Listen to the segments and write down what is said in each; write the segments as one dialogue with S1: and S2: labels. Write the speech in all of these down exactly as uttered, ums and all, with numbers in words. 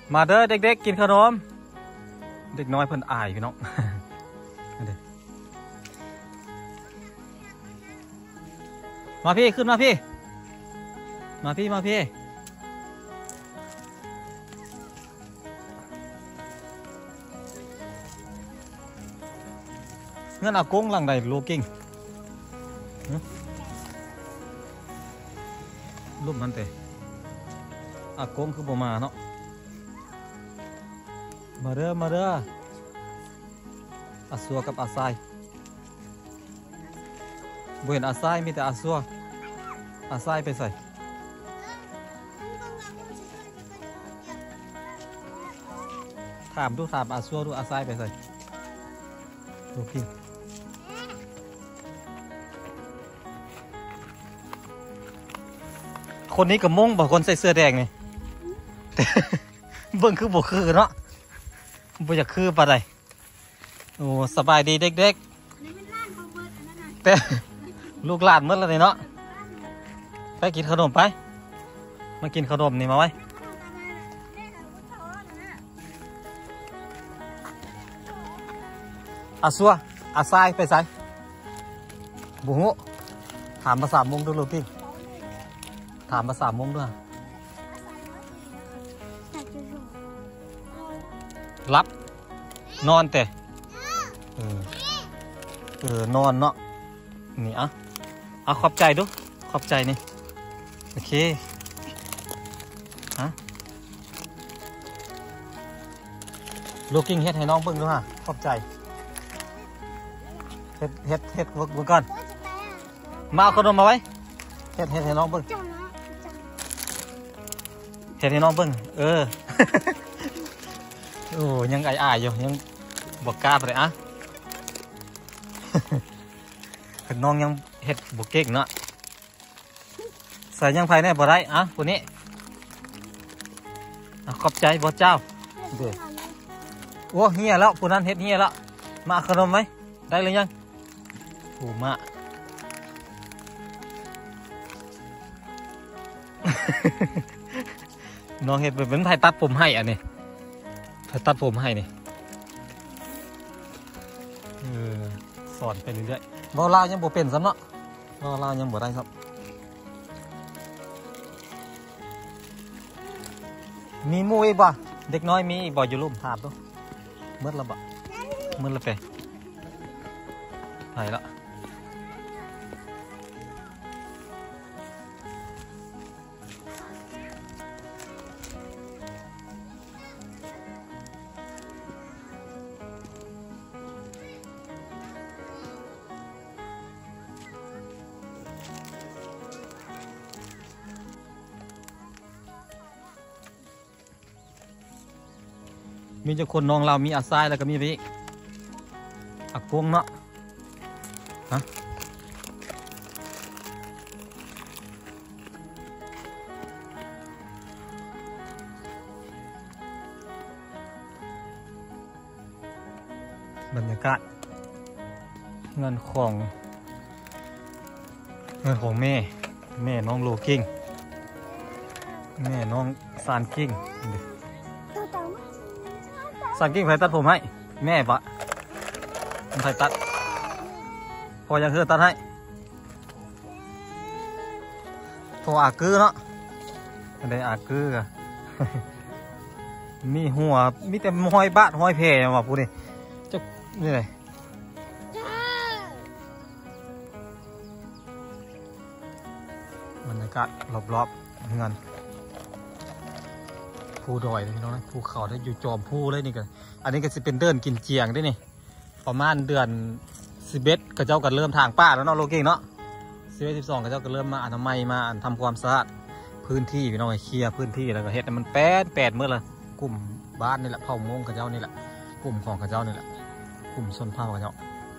S1: มาเด้อเด็กๆกินขนมเด็กน้อยเพิ่นอายพี่น้องมาพี่ขึ้นมาพี่มาพี่มาพี่เงินอากงหลังใดโลกิ้งรูปมันเตะอากงคือบ่มาเนาะมาเด้อมาเด้ออาซัวกับอาไซบ่เห็นอาไซมีแต่อาซัวอาไซไปใส่ถามดูถามอาซัวดูอาไซไปใส่โอเคคนนี้กับมงบอกคนใส่เสื้อแดงนี่เบิ่งคือบ่คือเนาะบ่อยากคือปะไดโอ้สบายดีเด็กๆแต่ลูกหลานหมดแล้วนี่เนาะไปกินขนมไปมากินขนมนี่มาไว้อาซัวอาไซไปใส่บุ้งถามภาษาโมงดูลูกพี่ถามภาษาโมงด้วยรับนอนแต่เออเออนอนเนาะนี่อ่ะเอาขอบใจดูขอบใจนี่โอเคฮะลูกกิ้งเฮ็ดให้น้องเบิ่งดูฮะขอบใจเฮ็ดเฮ็ดเฮ็ดเบิ่งก่อนมาเอาขนมมาไว้เฮ็ดเฮ็ดให้น้องเบิ่งเฮ็ดให้น้องเบิ่งเออโอ้ยังอายๆอยู่ยังบอกกล้าไปเลยอ่ะน้องยังเฮ็ดบกเก่งเนาะใส่ยังไฟแน่บ่ได้อ่ะคนนี้ขอบใจบ่เจ้าเด้อโอ้เฮียแล้วคนนั้นเฮ็ดเฮียแล้วมาขนมไหมได้เลยยังโอ้มาน้องเฮ็ดแบบเป็นไผ่ตัดผมให้อ่ะนี่ไผ่ตัดผมให้นี่เออสอนไปเรื่อยๆบ่ลาวยังบ่เป็นซ้ำเนาะบ่ลาวยังบ่ได้ครับมีมูอีกบ่เด็กน้อยมีอีกบ่อยู่ลุ่มถามตัวเมื่อละบ่เมื่อละไปไปละมีเจ้าคนน้องเรามีอาซายแล้วก็มีพี่อากงเนาะฮะบรรยากาศเงินของเงินของแม่แม่น้องโลกิ้งแม่น้องซานกิ้งซานกิ้งไฟตัดผมให้แม่ปะไฟตัดพอยังคือตัดให้พออากือเนาะได้อากืออะมีหัวมีแต่ห้อยบาดห้อยแผลว่ะพูดดิจะนี่เลยบรรยากาศรอบๆเงินภูดอยพี่น้องนะภูเขาได้อยู่จอมภูเลยนี่กันอันนี้ก็จะเป็นเดินกินเจียงได้นี่ประมาณเดือนสิบเอ็ดกระเจ้าก็เริ่มทางป้าแล้วเนาะโลเก่งเนาะสิบเอ็ดสิบสองกระเจ้าก็เริ่มมาอนามัยมาทำความสะอาดพื้นที่พี่น้องเคลียร์พื้นที่แล้วก็เฮ็ดมันแปดแปดเมื่อละกลุ่มบ้านนี่แหละเผ่ามงกระเจ้านี่แหละกลุ่มของกระเจ้านี่แหละกลุ่มชนเผ่ากระเจ้า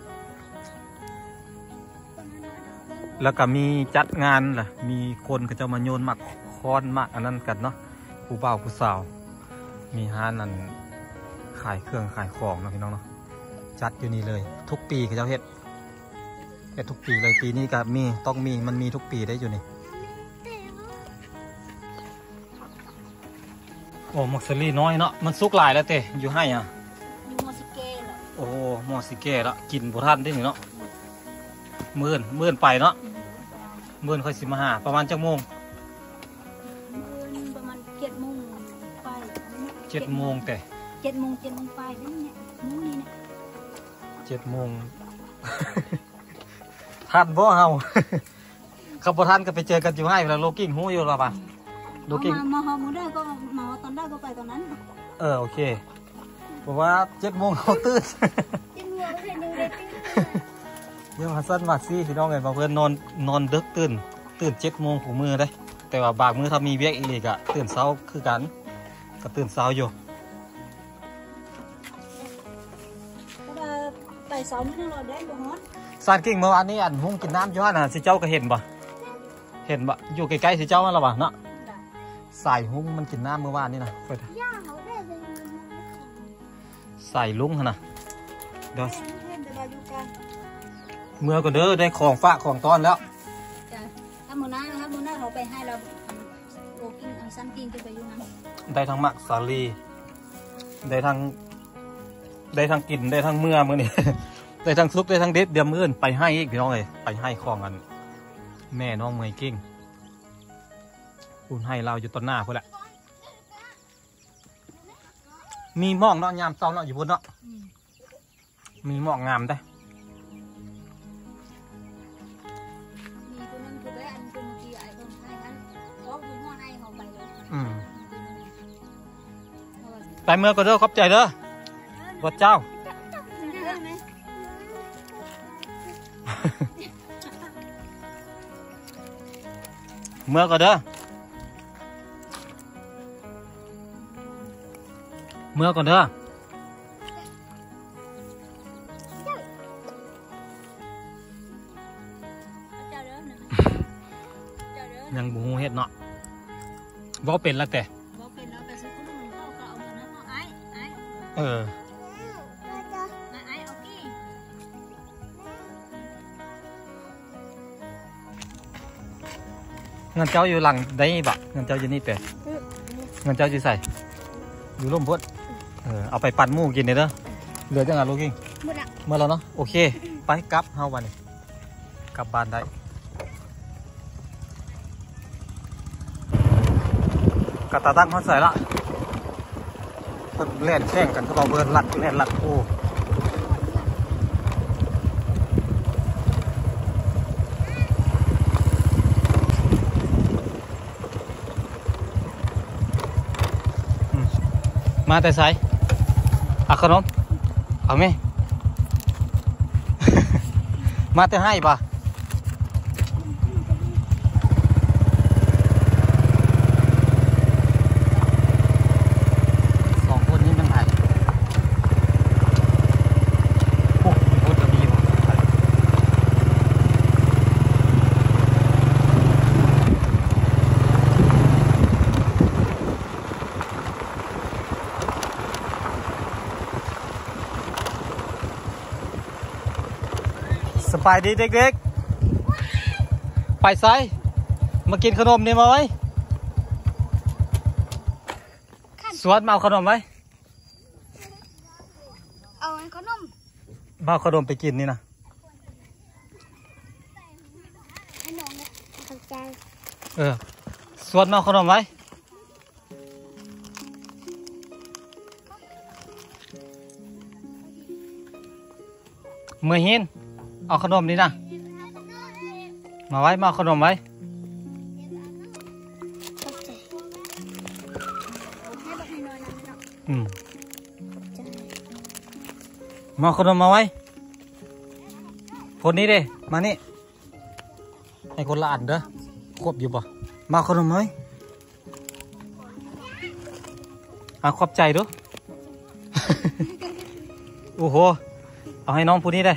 S1: แล้วก็มีจัดงานล่ะมีคนกระเจ้ามาโยนหมักคอนหมักอันนั้นกันเนาะผู้บ่าวผู้สาวมีห้านนั่นขายเครื่องขายของนะพี่น้องเนาะจัดอยู่นี่เลยทุกปีเขาเจ้าเฮ็ดเฮ็ดทุกปีเลยปีนี้ก็มีต้องมีมันมีทุกปีได้อยู่นี่โอ้หมกสลีน้อยเนาะมันสุกหลายแล้วเตะอยู่ให้อ่ะ
S2: อยู่มอสิเก้ละ
S1: โอ้มอสิเก้ละกินบุทันได้หนิเนาะมื่นมื่นไปเนาะมื่นค่อยสิมาหาประมาณจักโมง
S2: ประมาณเจ็ดโมงไป
S1: เจ็ดโมงแต่
S2: เจ็ดโมงเจ็ดโมงไปนี่เนี่ยมื้อนี้เนี่ย
S1: เจ็ดโมงทันบ่เฮาขับบุทันก็ไปเจอกันอยู่ให้เวลาโลกิ้งหูอยู่หรอปะโลกิ้ง
S2: มามาหอมได้ก็มาตอนได้ก็ไปตอนนั้น
S1: เออโอเคเพราะว่าเจ็ดโมงเขาตื่น
S2: เจ็ดโมงให้ดูเลย
S1: เดี๋ยวมาสั้นมาซี่พี่น้องไงบางเพื่อนนอนนอนดึกตื่นตื่นเจ็ดโมงของมือได้แต่ว่าบางมือถ้ามีเวียกอีกอะตื่นเช้าคือกันก็ตื่นเช้าอยู่
S2: ไปสองมื้อเราได้บ่ฮอด
S1: ซานกิ้งเมื่อวานนี้อันหุ้งกินน้ำอยู่ฮะน่ะสิเจ้าก็เห็นบ่เห็นบ่อยู่ใกล้ๆสิเจ้ามันหรอบ่เนาะใส่หุ้งมันกินน้ำเมื่อวานนี่นะใส่ลุงฮะนะเดี๋ยวเมื่อก็เด้อได้ของฝากของต้อนแล้ว
S2: ถ้ามื้อหน้านะครับมื้อหน้าเขาไปให้เราโลกิ้งซันกิ้งจะไปอยู่นั้น
S1: ได้ทั้งมักสาลีได้ทั้งได้ทั้งกินได้ทั้งเมื่อมื้อนี้ได้ทั้งซุปได้ทั้งเด็ดเดี๋ยวมื้อไปให้อีกพี่น้องเลยไปให้ของกันแม่น้องเมย์กิ้งอุ่นให้เราอยู่ต้นหน้าเพื่อแหละมีหม้องเนาะยามเช้าเนาะอยู่บนเนาะมีหม้องงามได้
S2: มีตัวนึงคือได้อันตัวเมื่อกี้ไอ้คนให้อันเขาดูหม้อให้เขาไปเลย
S1: อืมไปเมื่อก็เด้อขอบใจเด้อพระเจ้าเมื่อก็เด้อเมื่อก่อนเด้อยังบูฮูเฮ็ดเนาะว่าเป็นแล้วแต่
S2: ว่าเป็นแล้วแต่สักคนหนึ่งเขาก็เอาตัวนั้นเอาไอ้ไอ้
S1: เออ
S2: ไอ้เอากี้
S1: เงินเจ้าอยู่หลังได้บะเงินเจ้าอยู่นี่แต่เงินเจ้าอยู่ใส่อยู่ร่มพุทธเออเอาไปปั่นหมูกินเลยเด้อเหลือจังไงลูกกิ้งเมื่อแล้วเนาะโอเคไปกลับเฮาวันนี้กลับบ้านได้กระตาตั้งเขาใส่ละเล่นแข่งกันก็เราเบิร์นหลัดเล่นหลัดโอ้มาแต่ไซเอาขนมเอาไหม มาแต่ให้ปะสองคนนี้มันไหนโอ้โหจะมีหมดสบายดีเด็กๆไปไซมากินขนมนี่มาไว้สวนมาเอาขนมไว้
S2: เอาขนม
S1: มาเอาขนมไปกินนี่นะ
S2: ให้น้องเข้าใจ
S1: เออสวนมาเอาขนมไว้เมื่อหินเอาขนมนี่นะมาไว้มาเอาขนมไว้อืมมาเอาขนมมาไว้คนนี้เด้มานี่ให้คนละอันเด้อครบอยู่ป่ะมาเอาขนมไว้เอาขอบใจดู โอ้โหเอาให้น้องผู้นี้ได้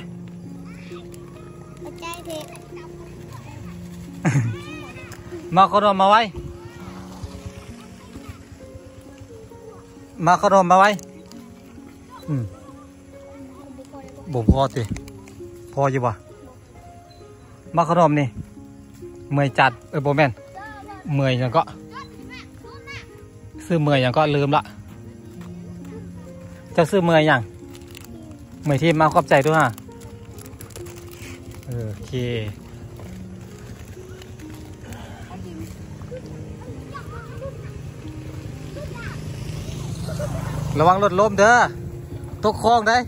S1: มาขนมมาไว้มาขนมมาไว้อืมบ่พอสิพออยู่ป่ะมาขนมนี่เมื่อยจัดเออโบแมนเมื่อยแล้วก็ซื้อเมื่อยยังก็ลืมละจะซื้อเมื่อยยังเมื่อยที่มาขอบใจด้วยฮะโอเคระวังรถล้มเด้อตกคลองได้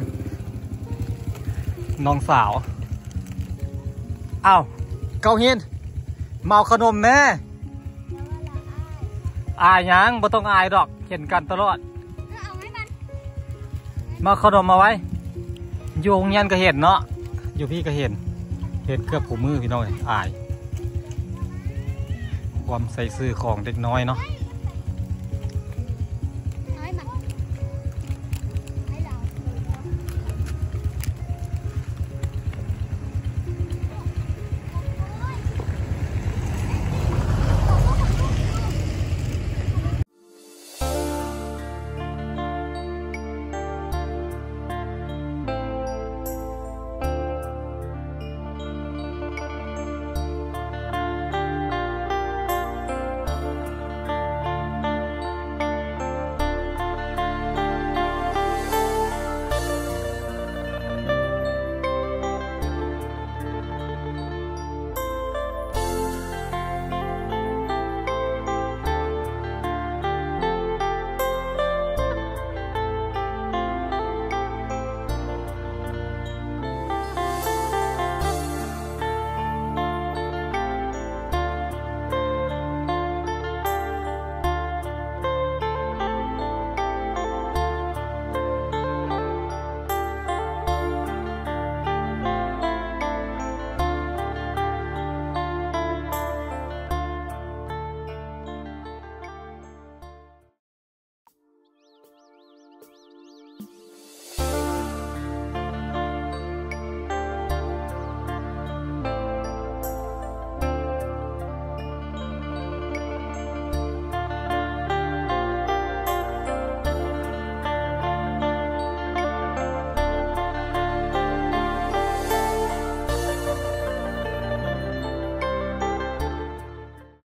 S1: น้องสาวอ้าวเกาหินเมาขนมแน่อายยังบ่ต้องอายดอกเห็นกันตลอดมาขนมมาไว้อยู่โรงเรียนก็เห็นเนาะอยู่พี่ก็เห็นเห็นเกือบผูมือพี่น้องอายความใส่ซื่อของเด็กน้อยเนาะ